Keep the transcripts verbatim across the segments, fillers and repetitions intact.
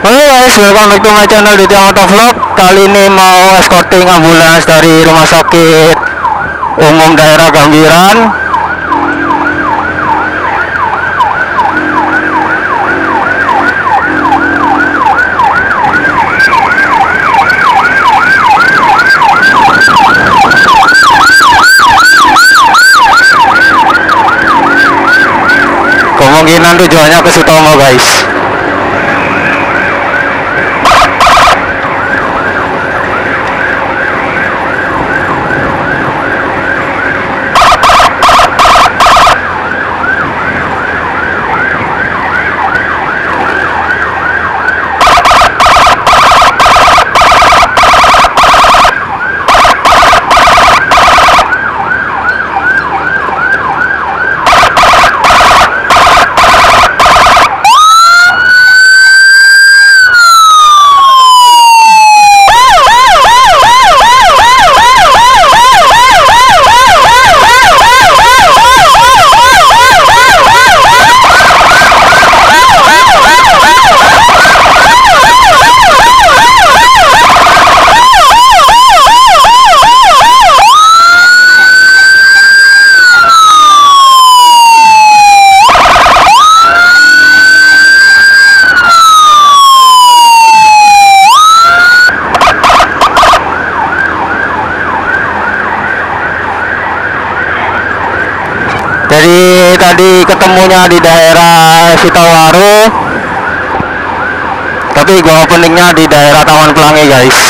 Halo guys, welcome back to my channel Ditya M V Vlog. Kali ini mau escorting ambulans dari Rumah Sakit Umum Daerah Gambiran. Kemungkinan tujuannya ke Sutomo guys. Jadi tadi ketemunya di daerah Sitawaru, tapi gua openingnya di daerah Taman Pelangi guys.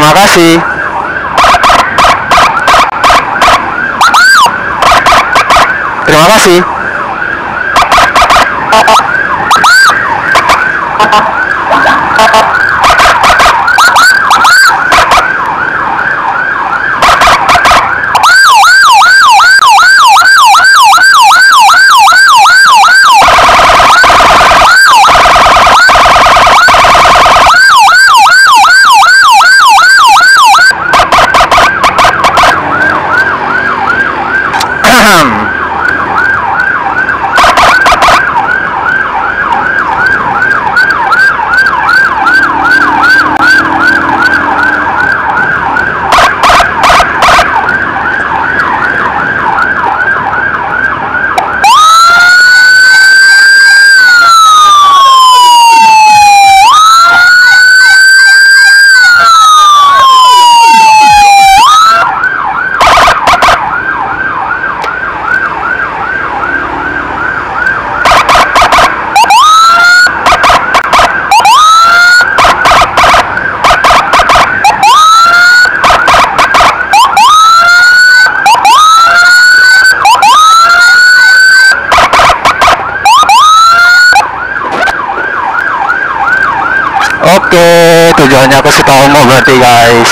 Terima kasih. Terima kasih. Oke, tujuannya ke Sukabumi berarti guys.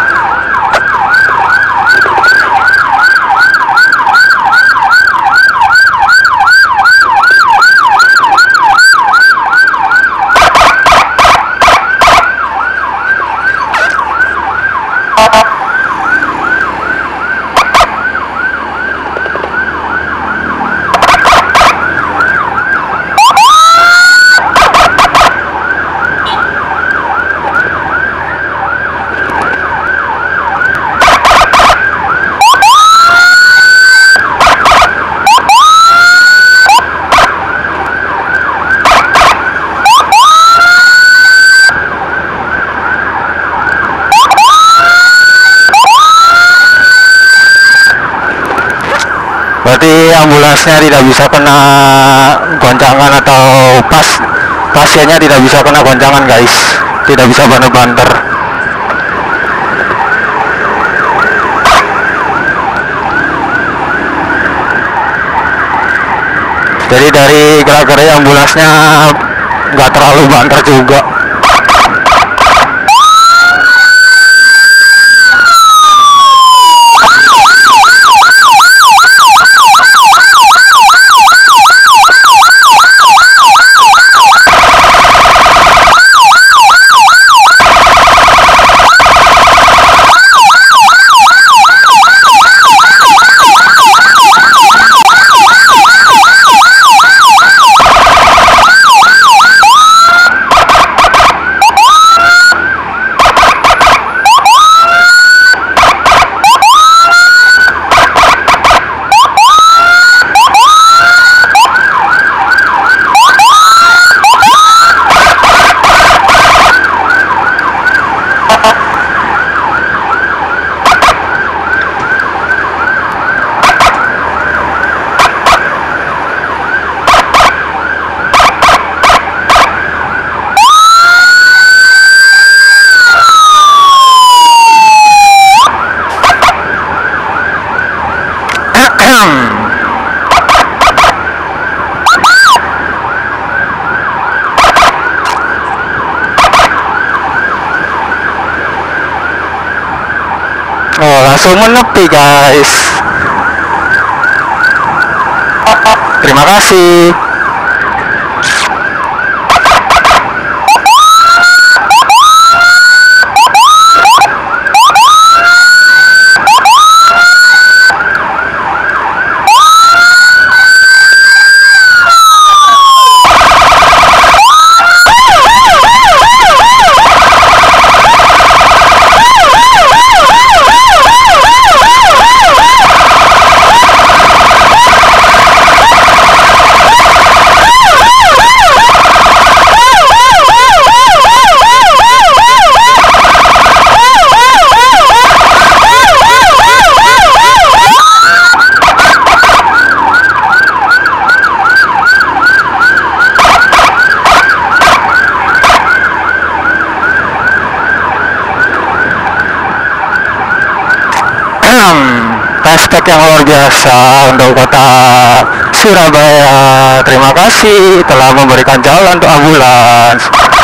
Berarti ambulansnya tidak bisa kena goncangan atau pas pasiennya tidak bisa kena goncangan guys, tidak bisa banter-banter. Jadi dari gerak-gerik ambulansnya nggak terlalu banter juga. Oh, langsung menepi guys. Terima kasih. respect yang luar biasa untuk kota Surabaya. Terima kasih telah memberikan jalan untuk ambulans.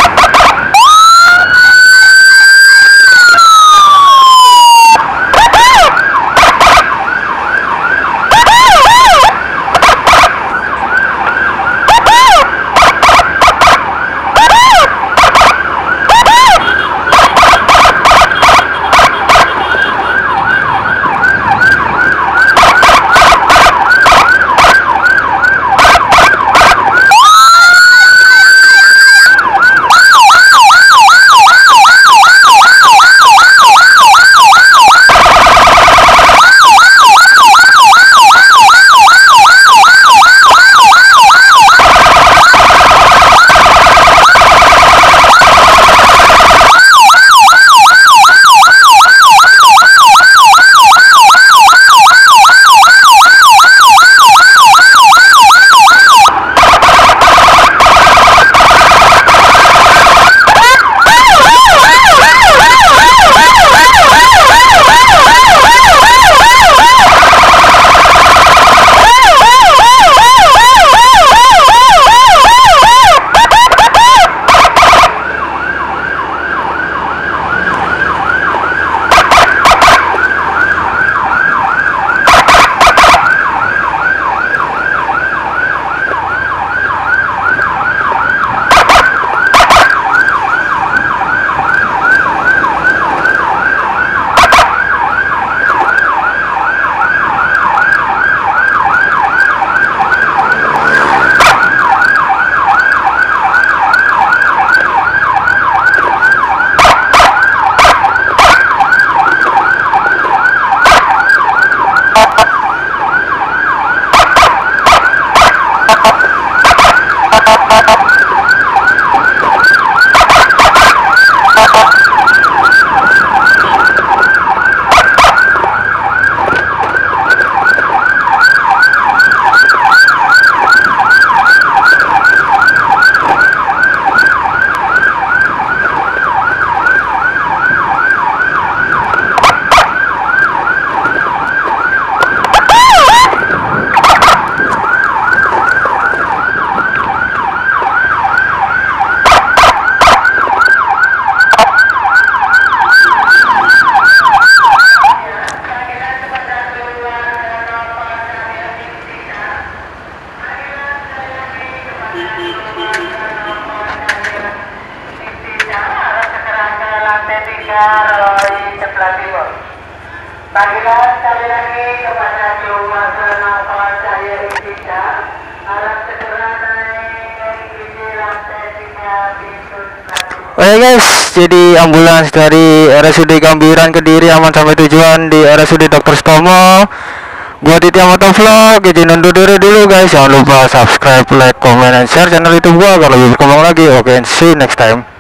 Panggilan sekali lagi kepada cuma kenapa saya tidak harap segera naik ke sini lantai tiga pintu satu. Oke guys, jadi ambulans dari R S U D Gambiran Kediri aman sampai tujuan di R S U D Dokter Stomo. Gua Ditya M V vlog, izin undur diri dulu guys. Jangan lupa subscribe, like, comment, and share channel YouTube gua agar lebih berkembang lagi. Oke, see you next time.